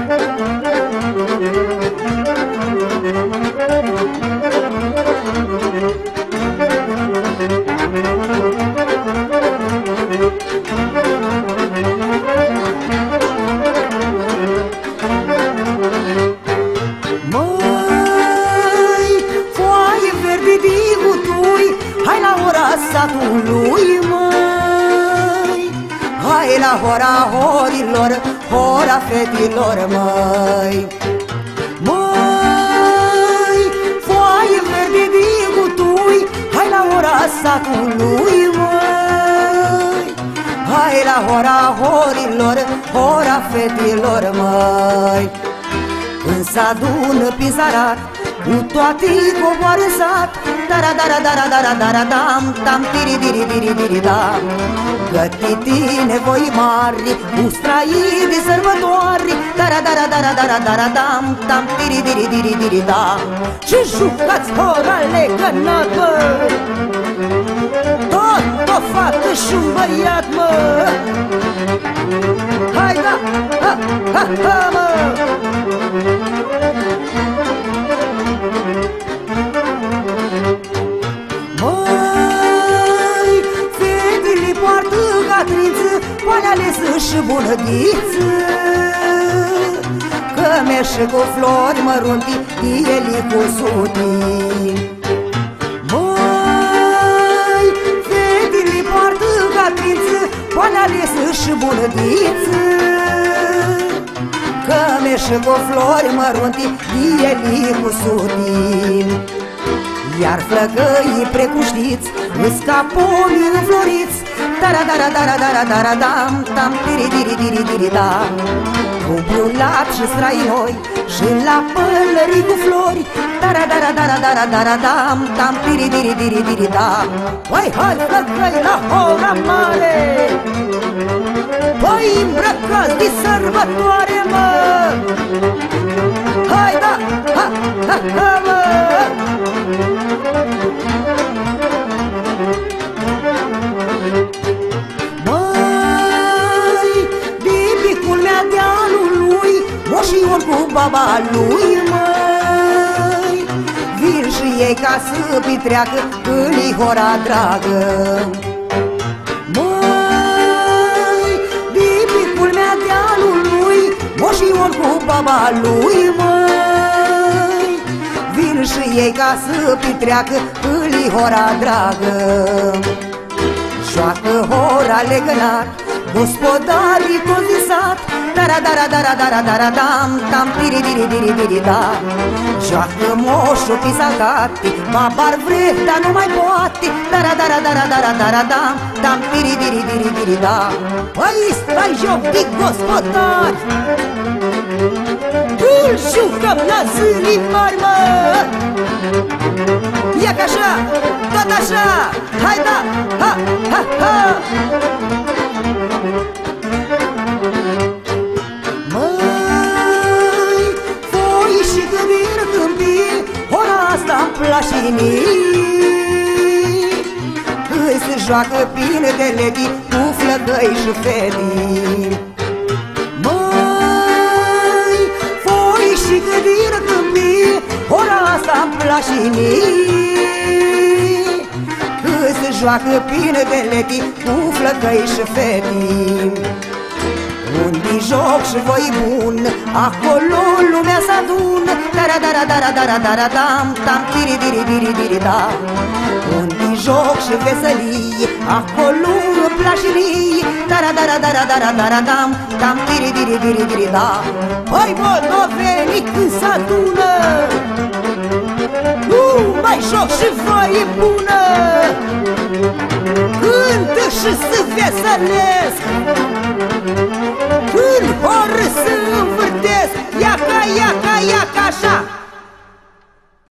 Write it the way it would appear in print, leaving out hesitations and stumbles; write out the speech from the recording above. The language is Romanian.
Satului, măi, hai la hora horilor, hora fetilor, măi. Măi, foaie verde digutui, hai la hora satului, măi, hai la hora horilor, hora fetilor, măi. Când s-adună prin sarat, cu toate-i coboare în sat, dara-dara-dara-dara-dara-dam, tam, tiri-diri-diri-diri-dam. Gătiti nevoi mari, cu straii de sărbătoare, dara-dara-dara-dara-dara-dam, tam, tiri-diri-diri-diri-dam. Și jucați hora legănat, mă, tot o fată și-un băiat, mă. Hai, da, ha, ha, ha, mă. Poate alesă și bunădiță, că meșe cu flori mărunti, ele cu sutii. Măi, fetele poartă gatrință, poate alesă și bunădiță, că meșe cu flori mărunti, ele cu sutii. Iar flăcăii precuștiți, îs ca pomii înfloriți, dara-dara-dara-dara-dara-dam, tam, tiri-diri-diri-diri-dam. Cu brulat și strainoi și la pălării cu flori, dara-dara-dara-dara-dara-dam, tam, tiri-diri-diri-diri-dam. Păi, hai, flăcăi, la hora mare, păi, îmbrăcați de sărbătoare, mă. Hai, da, ha, ha, ha, mă. Moșior cu baba lui, măi, vin și ei ca să petreacă în hora dragă. Măi, de pe culmea dealului, moșior cu baba lui, măi, vin și ei ca să petreacă în hora dragă. Joacă hora legănat, gospodarii toți din sat, dara-dara-dara-dara-dara-dam, tam, tiri-diri-diri-diri-dam. Joacă moșul pisacate, babar vre, dar nu mai poate, dara-dara-dara-dara-dara-dam, tam, tiri-diri-diri-diri-dam. Păi stai joc de gospodari, îl jucăm la zilii mari, mă. Ia ca așa, tot așa, hai da, ha, ha, ha. Măi, foi și gândiri câmpii, ora asta-n plașinii, când se joacă bine de legi cu flăcăi și fetii. Măi, foi și gândiri câmpii, ora asta-n plașinii, când se joacă bine de legi cu flăcăi și fetii. Unde joc și voi bun, acolo lumea s-adună, dara-dara-dara-dara-dara-dam, tam, tiri-diri-diri-diri-dam. Unde joc și veselie, acolo plașinii, dara-dara-dara-dara-dara-dam, tam, tiri-diri-diri-diri-dam. Păi moldovenii când s-adună, nu mai joc și voie bună, cântă și se veselesc, în hor să învârtesc, ia-ca, ia-ca, ia-ca așa.